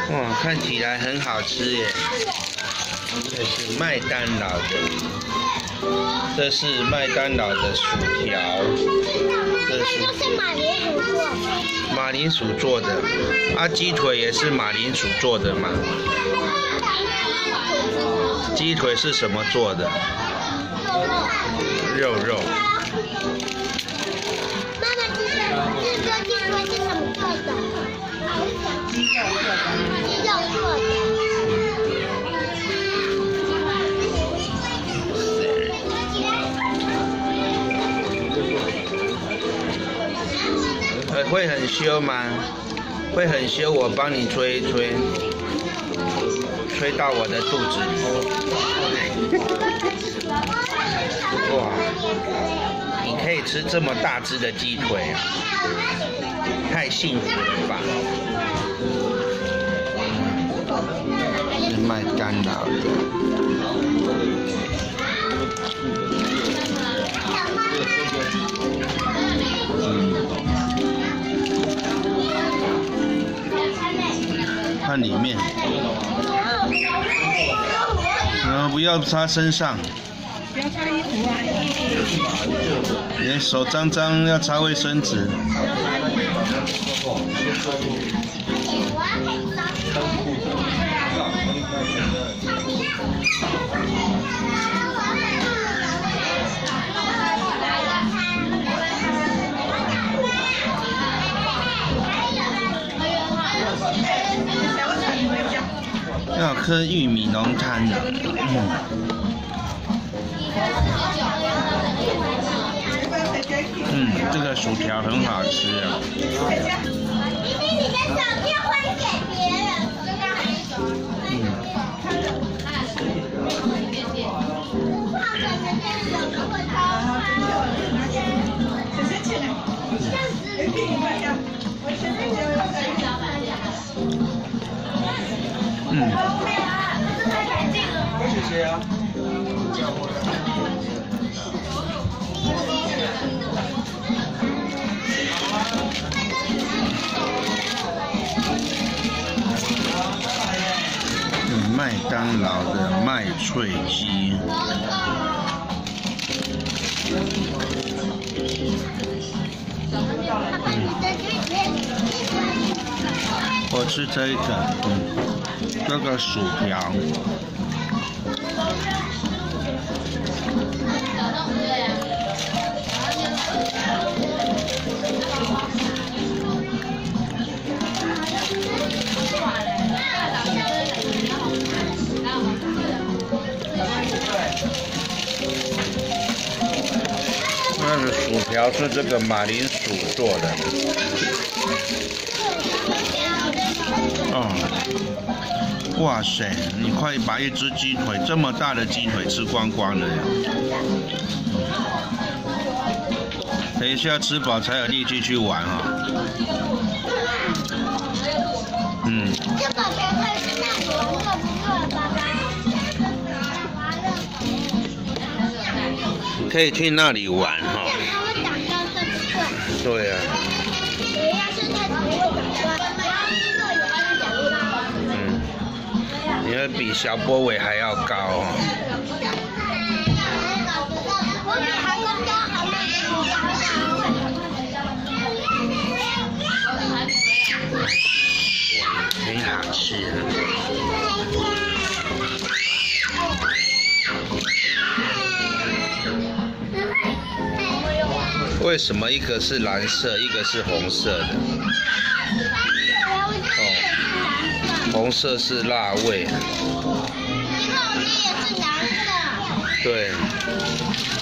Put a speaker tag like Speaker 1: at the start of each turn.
Speaker 1: 哇，看起来很好吃耶！这是麦当劳的，这是麦当劳的薯条，
Speaker 2: 这是马铃薯做的。
Speaker 1: 马铃薯做的，啊，鸡腿也是马铃薯做的吗？鸡腿是什么做的？肉。
Speaker 2: 妈妈，这个鸡腿是什么做的？鸡肉做的。
Speaker 1: 会很羞吗？会很羞，我帮你吹一吹，吹到我的肚子里。哇，你可以吃这么大只的鸡腿啊，太幸福了吧！是麦当劳的。看里面，不要擦身上，
Speaker 3: 不要擦衣服啊！
Speaker 1: 你手脏脏要擦卫生纸。要喝玉米浓汤的，这个薯条很好吃啊。
Speaker 2: 你的手机会给别人。
Speaker 1: 谢谢啊。麦当劳的麦脆鸡。我吃这一个，这个薯条。那个薯条是这个马铃薯做的。哇塞！你快把一只鸡腿这么大的鸡腿吃光光了呀！等一下吃饱才有力气去玩哈。
Speaker 2: 这宝贝会去那里，饿不饿，爸爸？
Speaker 1: 可以去那里玩哈。
Speaker 2: 它会长高，对不对？
Speaker 1: 对呀。
Speaker 2: 要是它不会长高，然后这个也会长高。
Speaker 1: 你会比小波伟还要高哦。很好吃啊。为什么一个是蓝色，一个是红色的？红色是辣味。
Speaker 2: 这个也是蓝色。
Speaker 1: 对。